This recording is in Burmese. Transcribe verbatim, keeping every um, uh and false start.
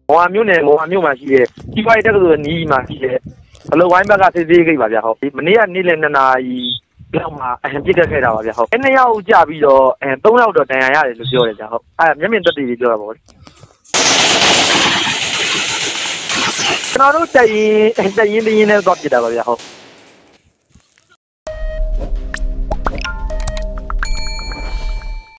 မော်ဝါမြို့နယ်မော်ဝါမြို့မှာရှိတဲ့စီးပွားရေးတက္ကသိုလ်နီးမှာရှိတဲ့အလုပ်ဝိုင်းဘက်ကသေးသေးကိတ်ပါဗျဟုတ်မနေ့ကနေ့လယ်နှစ်နာရီလောက်မှာအပြစ်ကတ်ခဲ့တာပါဗျဟုတ်အဲနှစ်ယောက်ကြပြီးတော့အဲသုံးယောက်တော့တန်ရာရတယ်လို့ပြောတယ်ဗျဟုတ်အဲမျက်မြင်သက်သေတွေပြောတာပေါ့လေကျွန်တော်တို့တရင်တရင်တရင်နဲ့တော့ပြစ်တာပါဗျဟုတ်